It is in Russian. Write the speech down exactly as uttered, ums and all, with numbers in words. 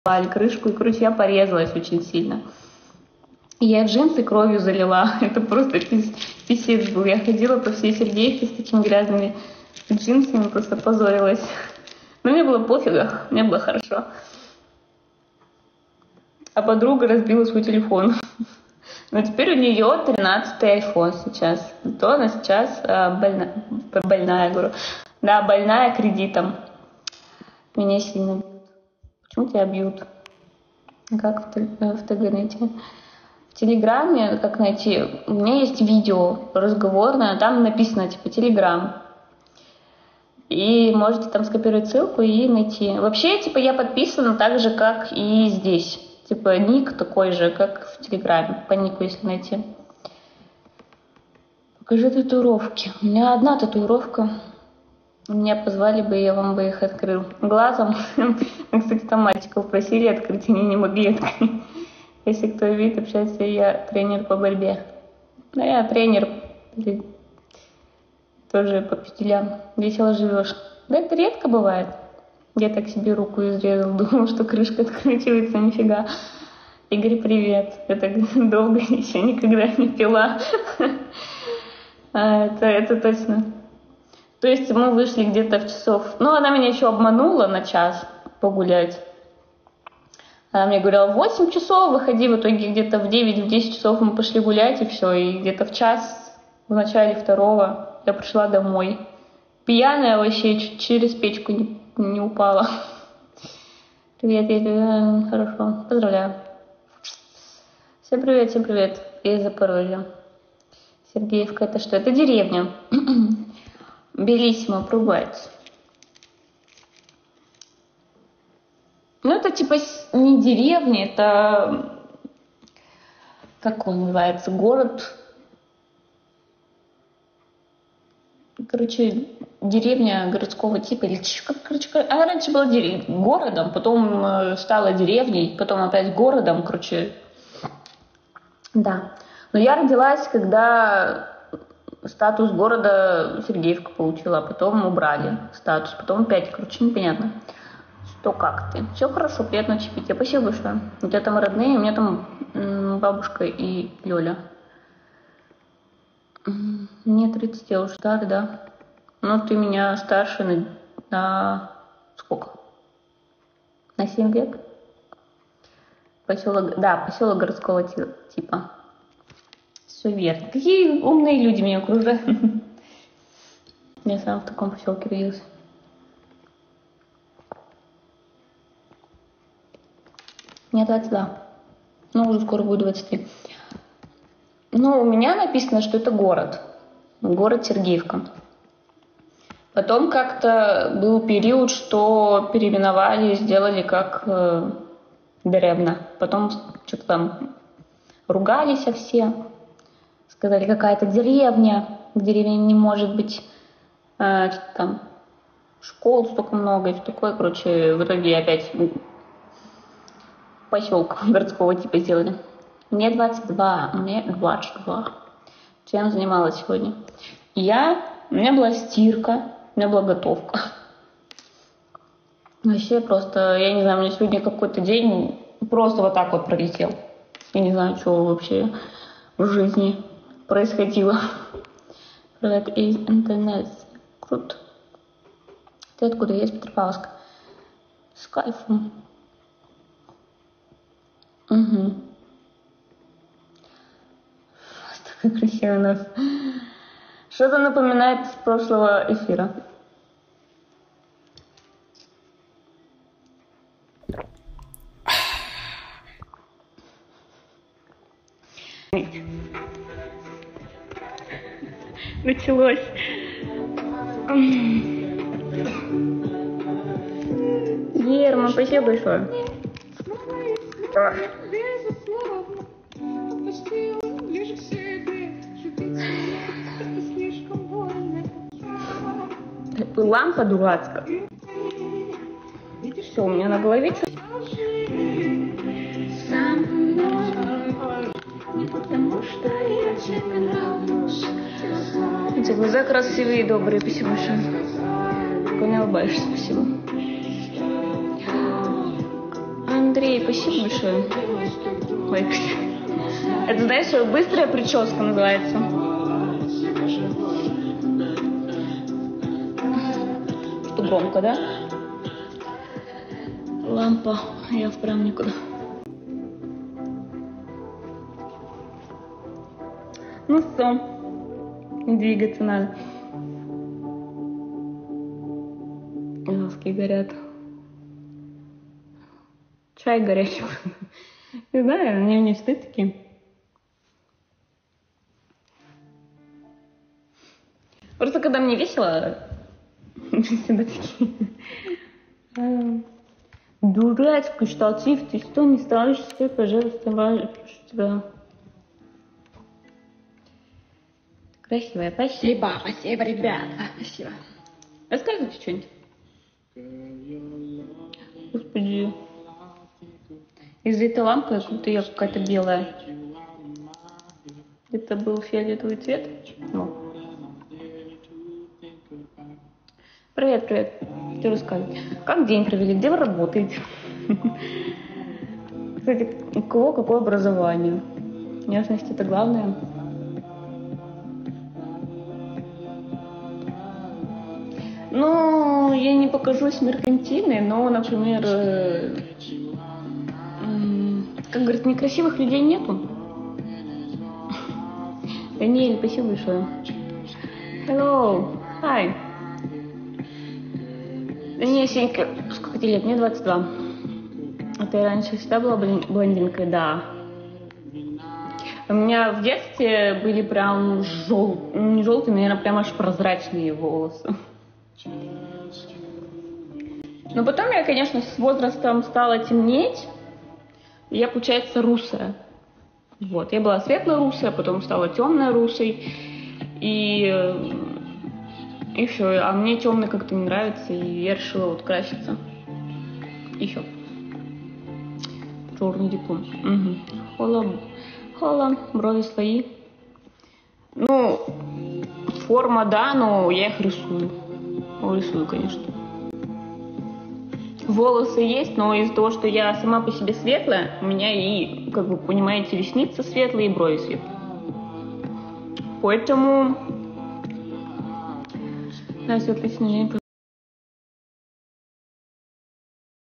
крышку, и, короче, я порезалась очень сильно. И я джинсы кровью залила. Это просто писец был. Я ходила по всей Сергеевке с такими грязными джинсами, просто позорилась. Но мне было пофигу, мне было хорошо. А подруга разбила свой телефон. Но теперь у нее тринадцатый айфон сейчас. То она сейчас а, больна... больная, говорю. Да, больная кредитом. Меня сильно бьют. Почему тебя бьют? Как в, в ТГ найти? В Телеграме, как найти? У меня есть видео разговорное, там написано, типа, Телеграм. И можете там скопировать ссылку и найти. Вообще, типа, я подписана так же, как и здесь. Типа, ник такой же, как в Телеграме. По нику, если найти. Покажи татуировки. У меня одна татуировка. Меня позвали бы, я вам бы их открыл. Глазом. Кстати, там мальчиков просили открыть, они не могли открыть. Если кто видит, общается, я тренер по борьбе. Ну, я тренер тоже по петелям. Весело живешь. Да это редко бывает. Я так себе руку изрезал, думал, что крышка откручивается, нифига. Игорь, привет. Я так долго еще никогда не пила. А, это, это точно. То есть мы вышли где-то в часов... Ну, она меня еще обманула на час погулять. Она мне говорила, в восемь часов выходи, в итоге где-то в девять, в десять часов мы пошли гулять, и все. И где-то в час, в начале второго, я пришла домой. Пьяная вообще, чуть через печку не, не упала. Привет, я тебя... Хорошо, поздравляю. Всем привет, всем привет. Я из Запорожья. Сергеевка, это что? Это деревня. Белиссимо, пробуется. Ну, это типа не деревня, это... Как он называется? Город. Короче, деревня городского типа. Или короче, она раньше была дерев... городом, потом стала деревней, потом опять городом, короче. Да. Но я родилась, когда статус города Сергеевка получила, а потом убрали статус, потом опять, короче, непонятно. Что, как ты? Все хорошо, приятно чипить. Я спасибо большое. У тебя там родные, у меня там м, бабушка и Лёля. Мне тридцать, я уже старый, да? Ну, ты меня старше на, на сколько? На семь лет? Поселок, да, поселок городского типа. Все верно. Какие умные люди меня окружают. Я сам в таком поселке родился. Мне двадцать два. Ну, уже скоро будет двадцать три. Ну, у меня написано, что это город. Город Сергеевка. Потом как-то был период, что переименовали, сделали как э, Деревна. Потом что-то там ругались все. Сказали, какая-то деревня. В деревне не может быть э, там школ столько много и все такое. Короче, в итоге опять поселок городского типа сделали. Мне двадцать два, мне двадцать два. Чем занималась сегодня? Я, у меня была стирка, у меня была готовка. Вообще просто, я не знаю, у меня сегодня какой-то день просто вот так вот пролетел. Я не знаю, что вообще в жизни происходило. Привет из интернет. Круто. Ты откуда? Я из Петропавловска. С кайфом. Угу. Такой красивый у нас. Что-то напоминает с прошлого эфира. Началось. Герма, спасибо большое. Лампа дурацкая. Все, у меня на голове что-то. Эти глаза красивые и добрые, спасибо большое. Такой не улыбаешься, спасибо. Андрей, спасибо большое. Ой, это, знаешь, быстрая прическа называется. Что громко, да? Лампа, я вправо никуда. Ну все, двигаться надо. Глазки горят. Чай горячий. Не знаю, они мне всегда такие. Просто когда мне весело, всегда такие. Дурацкий штатив, ты что не ставишь себе, пожалуйста, прошу тебя. Красивая, спасибо, спасибо, ребята, спасибо. Рассказывайте что-нибудь. Господи. Из-за этой лампы как будто я какая-то белая. Это был фиолетовый цвет. Ну. Привет, привет. Что рассказывать? Как день провели? Где вы работаете? Кстати, у кого какое образование? Внешность это главное. Ну, я не покажусь меркантильной, но, например, э, э, как говорят, некрасивых людей нету. Даниэль, спасибо большое. Hello, hi. Даниэль, Сенька, сколько тебе лет? Мне двадцать два. А ты раньше всегда была блондинкой? Да. У меня в детстве были прям желтые, не желтые, наверное, прям аж прозрачные волосы. Но потом я, конечно, с возрастом стала темнеть. И я, получается, русая. Вот, я была светло-русая, потом стала темно-русой. И, и все. А мне темный как-то не нравится, и я решила вот краситься. Еще. Черный диплом. Угу. Хола, хола, брови свои. Ну, форма, да, но я их рисую. Рисую, конечно. Волосы есть, но из-за того, что я сама по себе светлая, у меня и, как вы понимаете, ресницы светлые и брови светлые. Поэтому... Да, отличный день.